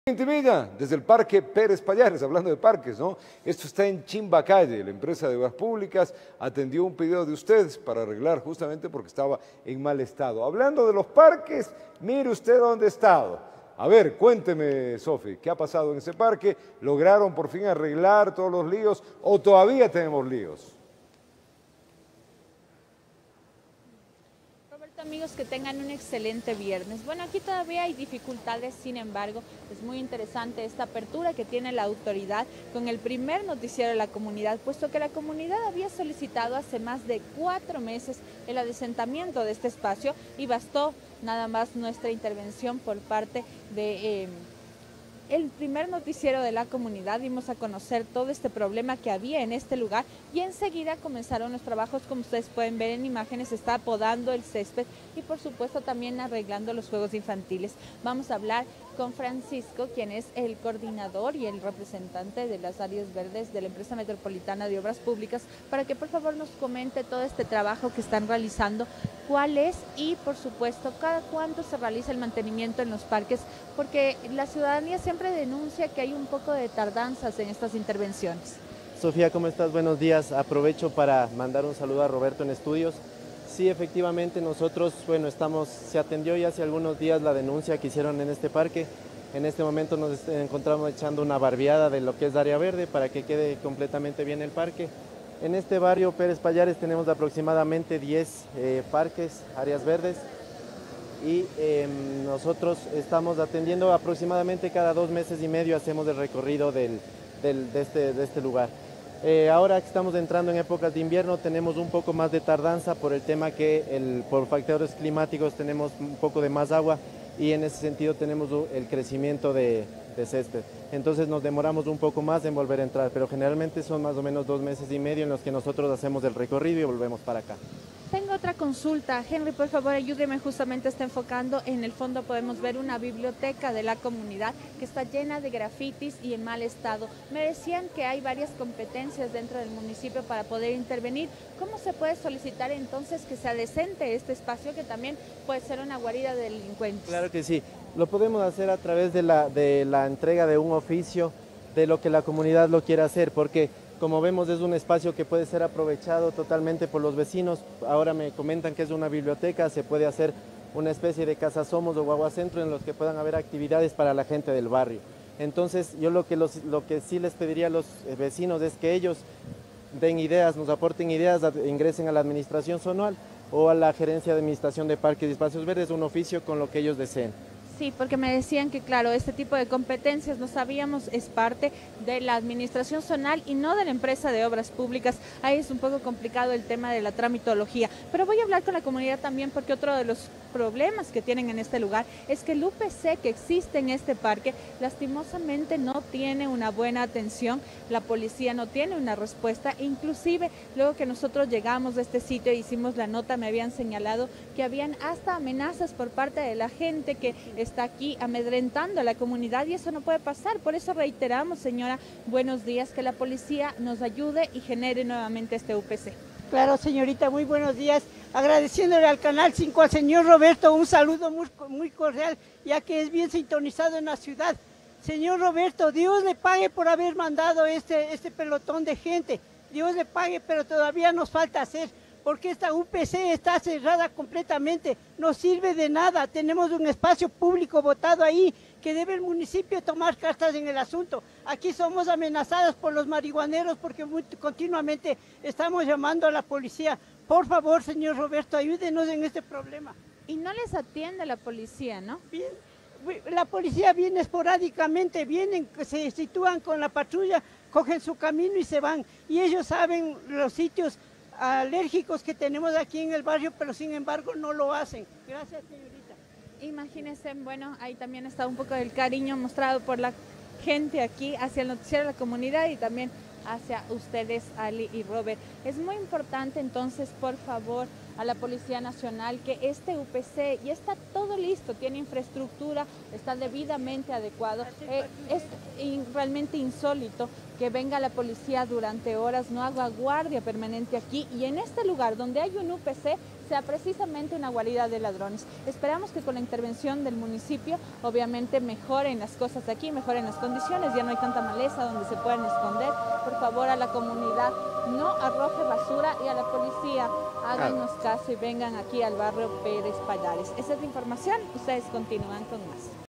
Intimida, desde el Parque Pérez Payares, hablando de parques, ¿no? Esto está en Chimbacalle, la empresa de obras públicas atendió un pedido de ustedes para arreglar justamente porque estaba en mal estado. Hablando de los parques, mire usted dónde ha estado. A ver, cuénteme, Sofi, ¿qué ha pasado en ese parque? ¿Lograron por fin arreglar todos los líos o todavía tenemos líos? Amigos, que tengan un excelente viernes. Bueno, aquí todavía hay dificultades, sin embargo, es muy interesante esta apertura que tiene la autoridad con el primer noticiero de la comunidad, puesto que la comunidad había solicitado hace más de 4 meses el adesentamiento de este espacio y bastó nada más nuestra intervención por parte de el primer noticiero de la comunidad. Dimos a conocer todo este problema que había en este lugar y enseguida comenzaron los trabajos. Como ustedes pueden ver en imágenes, se está podando el césped y por supuesto también arreglando los juegos infantiles. Vamos a hablar con Francisco, quien es el coordinador y el representante de las áreas verdes de la empresa metropolitana de obras públicas, para que por favor nos comente todo este trabajo que están realizando, cuál es y por supuesto cada cuánto se realiza el mantenimiento en los parques, porque la ciudadanía siempre denuncia que hay un poco de tardanzas en estas intervenciones. Sofía, ¿cómo estás? Buenos días. Aprovecho para mandar un saludo a Roberto en estudios. Sí, efectivamente nosotros, se atendió ya hace algunos días la denuncia que hicieron en este parque. En este momento nos encontramos echando una barbeada de lo que es área verde para que quede completamente bien el parque. En este barrio Pérez Payares tenemos aproximadamente 10 parques, áreas verdes, y nosotros estamos atendiendo aproximadamente cada 2 meses y medio, hacemos el recorrido de este lugar. Ahora que estamos entrando en épocas de invierno tenemos un poco más de tardanza por el tema que por factores climáticos tenemos un poco de más agua y en ese sentido tenemos el crecimiento de césped. Entonces nos demoramos un poco más en volver a entrar, pero generalmente son más o menos 2 meses y medio en los que nosotros hacemos el recorrido y volvemos para acá. Tengo otra consulta. Henry, por favor, ayúdeme, justamente está enfocando. En el fondo podemos ver una biblioteca de la comunidad que está llena de grafitis y en mal estado. Me decían que hay varias competencias dentro del municipio para poder intervenir. ¿Cómo se puede solicitar entonces que se adecente este espacio que también puede ser una guarida de delincuentes? Claro que sí. Lo podemos hacer a través de la entrega de un oficio de lo que la comunidad lo quiera hacer, porque como vemos es un espacio que puede ser aprovechado totalmente por los vecinos. Ahora me comentan que es una biblioteca, se puede hacer una especie de casa somos o guaguacentro en los que puedan haber actividades para la gente del barrio. Entonces yo lo que sí les pediría a los vecinos es que ellos den ideas, nos aporten ideas, ingresen a la administración zonal o a la gerencia de administración de parques y espacios verdes, un oficio con lo que ellos deseen. Sí, porque me decían que, claro, este tipo de competencias, no sabíamos, es parte de la administración zonal y no de la empresa de obras públicas. Ahí es un poco complicado el tema de la tramitología. Pero voy a hablar con la comunidad también, porque otro de los problemas que tienen en este lugar es que el UPC que existe en este parque lastimosamente no tiene una buena atención, la policía no tiene una respuesta, inclusive luego que nosotros llegamos a este sitio e hicimos la nota me habían señalado que habían hasta amenazas por parte de la gente que está aquí amedrentando a la comunidad y eso no puede pasar. Por eso reiteramos, señora, buenos días, que la policía nos ayude y genere nuevamente este UPC. Claro, señorita, muy buenos días. Agradeciéndole al Canal 5, al señor Roberto, un saludo muy cordial, ya que es bien sintonizado en la ciudad. Señor Roberto, Dios le pague por haber mandado este pelotón de gente. Dios le pague, pero todavía nos falta hacer, porque esta UPC está cerrada completamente, no sirve de nada. Tenemos un espacio público botado ahí, que debe el municipio tomar cartas en el asunto. Aquí somos amenazadas por los marihuaneros porque continuamente estamos llamando a la policía. Por favor, señor Roberto, ayúdenos en este problema. Y no les atiende la policía, ¿no? Bien, la policía viene esporádicamente, vienen, se sitúan con la patrulla, cogen su camino y se van. Y ellos saben los sitios alérgicos que tenemos aquí en el barrio, pero sin embargo no lo hacen. Gracias, señorita. Imagínense, bueno, ahí también está un poco del cariño mostrado por la gente aquí hacia el noticiero de la comunidad y también hacia ustedes, Ali y Robert. Es muy importante entonces, por favor, a la Policía Nacional que este UPC ya está todo listo, tiene infraestructura, está debidamente adecuado. Es realmente insólito que venga la policía durante horas, no haga guardia permanente aquí y en este lugar donde hay un UPC sea precisamente una guarida de ladrones. Esperamos que con la intervención del municipio, obviamente mejoren las cosas de aquí, mejoren las condiciones, ya no hay tanta maleza donde se puedan esconder. Por favor, a la comunidad, no arroje basura, y a la policía, háganos caso y vengan aquí al barrio Pérez Pallares. Esa es la información, ustedes continúan con más.